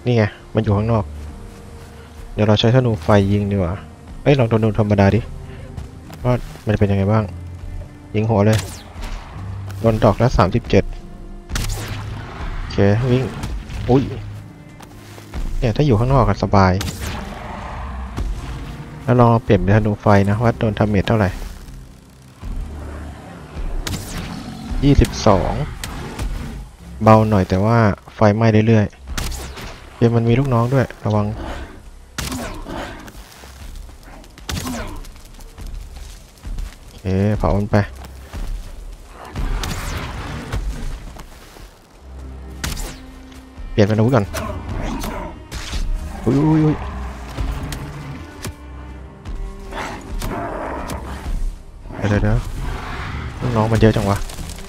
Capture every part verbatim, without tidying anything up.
นี่ไงมันอยู่ข้างนอกเดี๋ยวเราใช้ธนูไฟยิงดีกว่าเอ้ยลองธนูธรรมดาดิว่ามันจะเป็นยังไงบ้างยิงหัวเลยโดนดอกละสามสิบเจ็ดโอเควิ่งอุ้ยเนี่ยถ้าอยู่ข้างนอกก็สบายแล้วลองเปลี่ยนเป็นธนูไฟนะว่าโดนทำเมจเท่าไหร่ยี่สิบสองเบาหน่อยแต่ว่าไฟไหม้เรื่อยๆเดี๋ยวมันมีลูกน้องด้วยระวังโอเคเผามันไปเปลี่ยนเป็นอาวุธก่อนอุ้ยอุ้ยอุ้ยเดี๋ยวเดี๋ยวลูกน้องมันเยอะจังวะ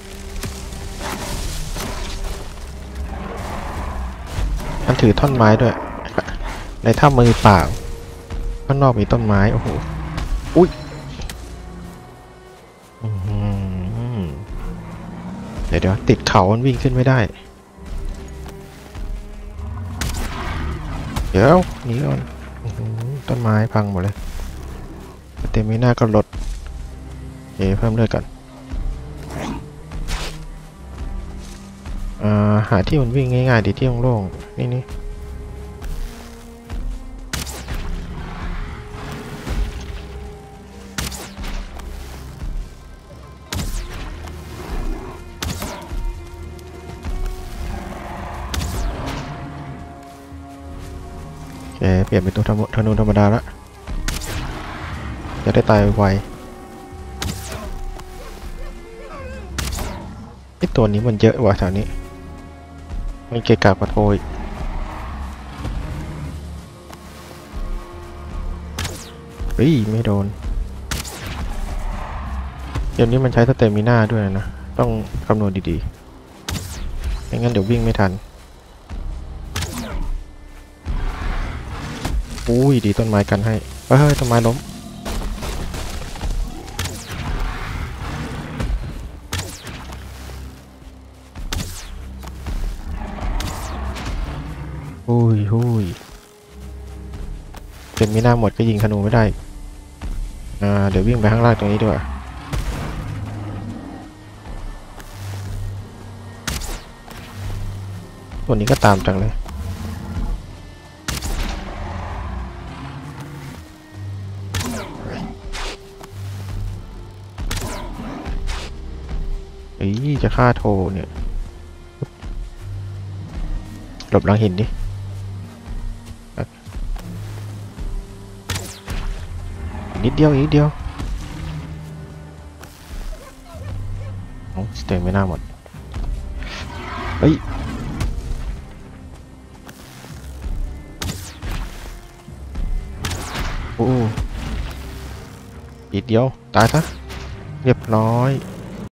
มันถือท่อนไม้ด้วยในถ้ำมือเปล่าข้างนอกมีต้นไม้โอ้โหอุ้ยเดี๋ยวเดี๋ยวติดเขามันวิ่งขึ้นไม่ได้เดี๋ยวหนีก่อนต้นไม้พังหมดเลยเต็มไม่น่าก็ลดเอ๋เพิ่มเลือดก่อนหาที่มันวิ่งง่ายๆดีที่โล่งๆนี่นี่โอเคเปลี่ยนเป็นตัวธนูธรรมดาละจะได้ตายไวไอตัวนี้มันเยอะว่ะแถวนี้มันเกะกะกว่าโทยเฮ้ยไม่โดนเดี๋ยวนี้มันใช้สเตมิน่าด้วยนะต้องคำนวณดีๆไม่งั้นเดี๋ยววิ่งไม่ทันอุ้ยดีต้นไม้กันให้เฮ้ยต้นไม้ล้มอุ้ยอุ้ยเป็นมีหน้าหมดก็ยิงธนูไม่ได้อ่าเดี๋ยววิ่งไปข้างล่างตรงนี้ด้วยตัวนี้ก็ตามจังเลยเอ้ยจะฆ่าโทเนี่ยหลบหลังหินดินิดเดียวนิดเดียวโอ้สเตมไม่น่าหมดเฮ้ยโอ้นิดเดียวตายซะเรียบร้อย